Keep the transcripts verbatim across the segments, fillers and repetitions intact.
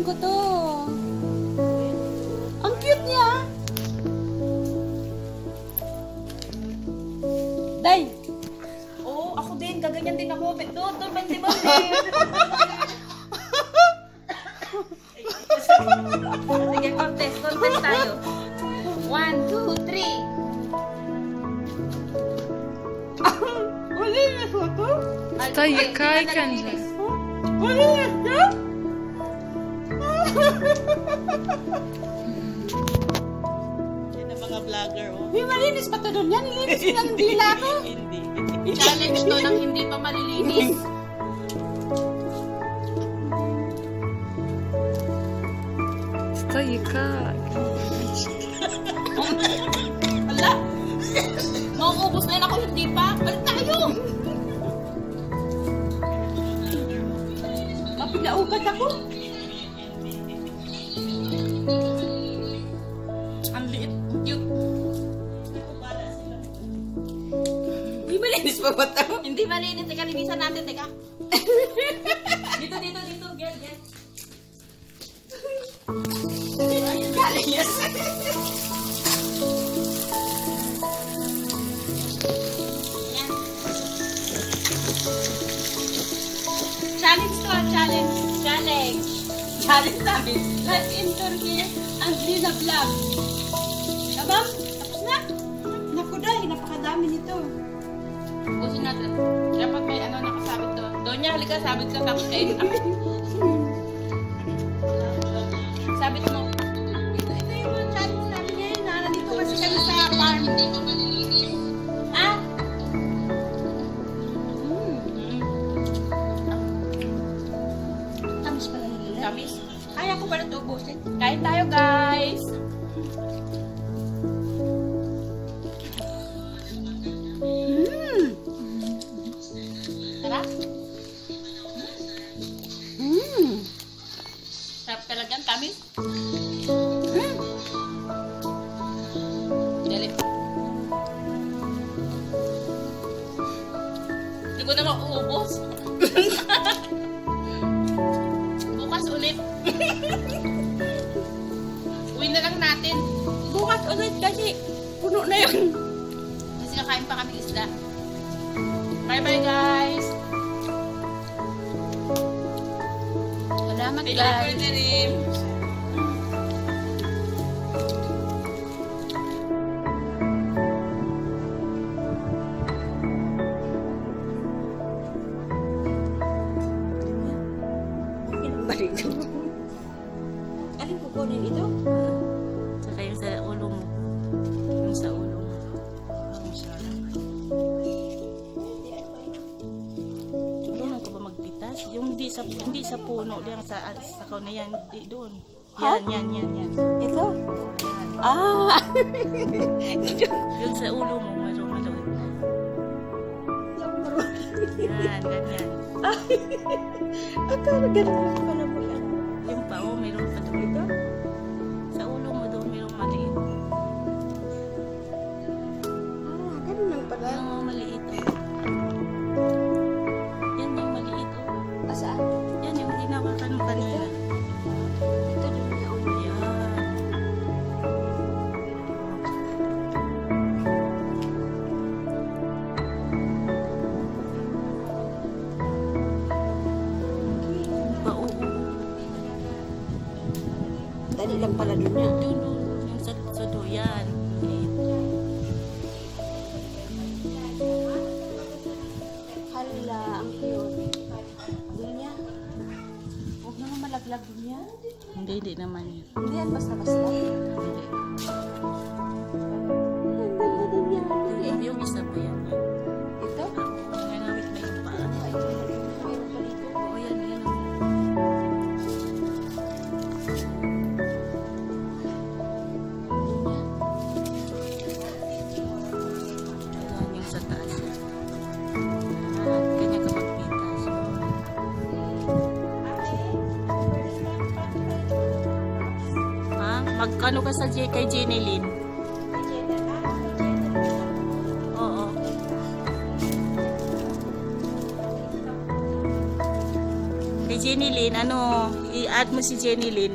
ko to. Ang cute niya. Day. Oo, ako din. Gaganyan din ako. Doon, doon, bandi ba? Sige, contest. Contest tayo. One, two, three. Uli na ko to? Tayo kay kanja. Uli na to? Yan ang mga vlogger, oh. Uy, malinis pa to doon yan. Nilinis ko ng dila ko. Hindi. Challenge to ng hindi pa malilinis. Tayo kay. Hala! Mauubos na yun ako, hindi pa. Balik tayo! Mapilaukat ako. Ang liit. Cute. Uy, malinis pa ba ito? Hindi malinis. Teka, linisan natin. Teka. Dito, dito, dito. Get, get. Ayun, galing yan. Yan. Challenge to, ah, challenge. Challenge. Challenge namin. Live in Turkey, ang Lina Vlog. Sabang, tapos na. Naku dahil, napakadami nito. Ubusin natin. Dapat may ano nakasabit doon. Doon niya, halika, sabit ka tapos kainin namin. Sabit mo. Ito, ito yung mga challenge namin ngayon. Na, nandito kasi kami sa farm. Ah? Hmm, tamis pala nila. Tamis. Kaya ko pala ito ubusin. Kain tayo, guys. Hmm. Tara. Hmm. Sarap talagang tamis. Hmm. Dali. Hindi ko na mauubos. Bukas ulit. Uwi na lang natin. Bukas ulit kasi puno na yun. Kasi kakain pa kami isda. Bye-bye, guys. Salamat Pila guys. for the rim. Balik ito. Alin kukunin ito? Saka yung sa ulo mo. Yung sa ulo mo. Tulungan ko ba magpitas? Yung di sa hindi sa puno, yung sa sa kaw na yan, di doon. Yan, yan, yan, yan. Ito? Yan. Ah! Yung sa ulo mo, maro-maro. Yan, ganyan. Akala ganun lang pala po yan. Yung pa, oh, mayroon pa doon. Ito? Sa ulo mo doon, mayroong maliit. Ah, ganun lang pala. Yung maliit, oh. Yan yung maliit, oh. Asaan? Yan yung hinawakan mo kanina. Ito din na ako. Ayan. Pauo. Dali lang pala dun yan. Doon, doon. Yung sa, sa doyan. Hala, ang cute. Dun niya. Huwag naman malaglag dun yan. Hindi, hindi naman yun. Hindi yan basta-basta. Hindi. Ang ganda din yan. Yung, yung isa pa yan. Ito? Nanganawit na yung paa. Ay, mayroon pa dito. Oo, yan, yan. Ayan, yung sa taas. Ayan, ganyan ka magpitas. Ha? Magkano ka sa J kay Jenny Lynn? Oo. Kay Jenny Lynn, ano, i-add mo si Jenny Lynn.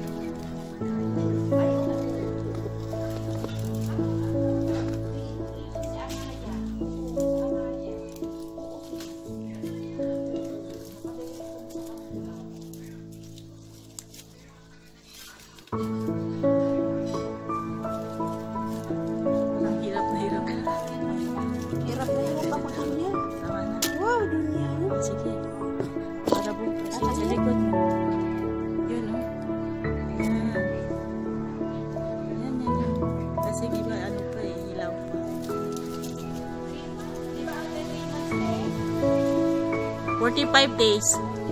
Ang hirap na hirap. Hirap na hirap ako kanya. Tama na. Wow, dunya. Sige. Para bukas. Sa likod mo. Yun, oh. Yan. Yan, yan, yan. Kasi iba, ano pa eh, hilaw pa. forty-five days.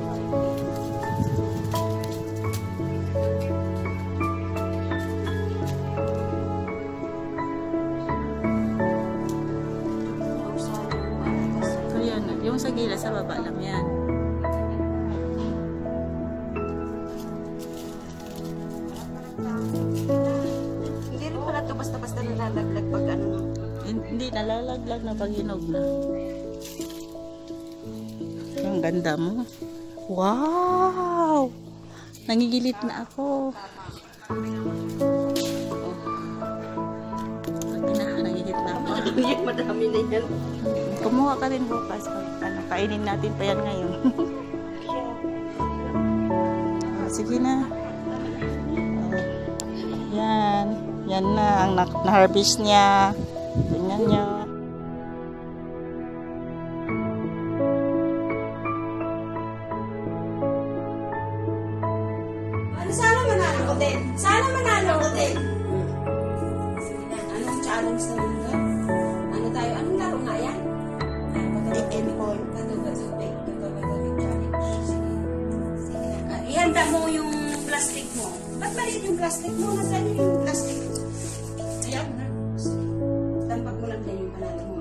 So yan, yung sa gila sa baba lang yan. Hindi rin pala ito basta-basta nalalaglag pag ano. Hindi, nalalaglag na pag hinog na. Ang ganda mo. Wow! Nangigilit na ako. Oh. Pati na, nangigilit na ako. Hindi, madami na yan. Kumuha ka rin bukas. Ano, kainin natin pa yan ngayon. Oh, sige na. Oh. Yan. Yan na ang na-harvest niya. Tingnan niyo. Sana manalo ko din. Sana manalo ko din. Sige na, anong challenge naman nga? Ano tayo? Anong laro nga yan? Take and call. Katubad-subig. Katubad-subig challenge. Sige. Sige na. Ah, ihanda mo yung plastic mo. Ba't maliit yung plastic mo? Nasaan yung plastic? Ayan na. Sige. Tampak mo lang din yung panalo mo.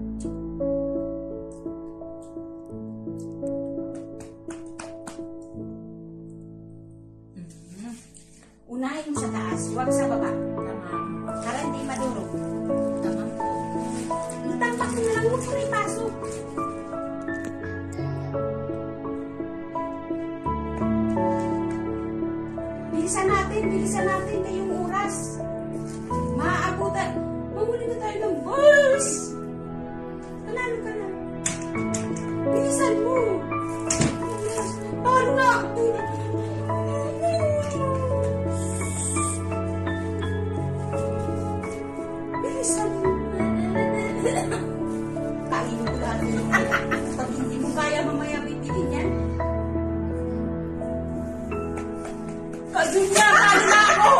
Unahin mo sa taas, huwag sa baba. Tamam. Para hindi madurog. Tamam po. Itampak mo lang, huwag mo na ipasok. Bilisan natin, bilisan natin na yung oras. Maaabutan. Mamuli na tayo ng balls. Panalo ka na. Bilisan mo. Paano na? Bilisan mo. Kainin ko lang. Pag hindi mo kaya mamaya bitigin yan. Kasi niya, kaya na ako!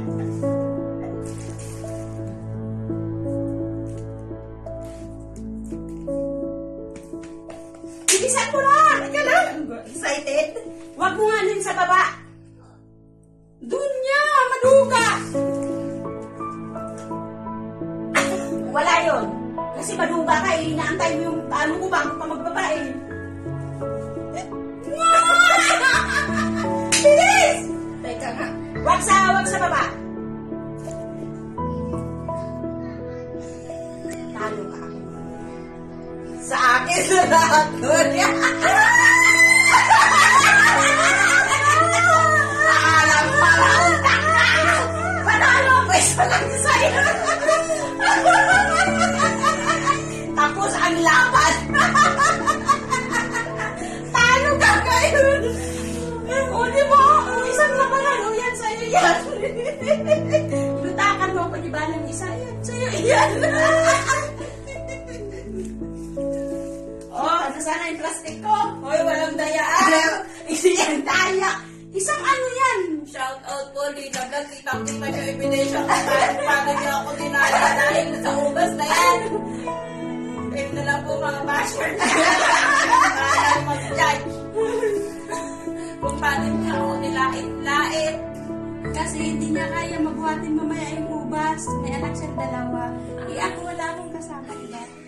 Bilisan mo na! Ika lang! Excited? Huwag mo nga din sa baba. Doon niya! Maduga! Wala yun. Kasi maduga ka eh. Inaantay mo yung ano ko bago pa magbabae. Bilis! Teka nga. Wag sa, wag sa baba. Talo ka. Sa akin na lahat doon. Alam pa lang. Panalo ko isa lang sa'yo. Tapos ang laban. Talo ka ngayon. O, di ba? Isang labanan. O, yan sa'yo yan. Lutakan mo ako, di ba, ng isa yan. Sa'yo yan. O, ano sana yung plastic ko? Hoy, walang dayaan. Isi yan, daya. Isang ano yan? Shout out po, Lita Vlog. Kitang-kita niyo ebidensya. Paano niyo ako dinala dahil sa ubas na yan. Pwede na lang po mga bashers. Para mag-judge. Kung paano niya ako nilait-lait. Kasi hindi niya kaya magbuhatin mamaya yung ubas. May anak siyang dalawa. Eh ako wala akong kasama iba.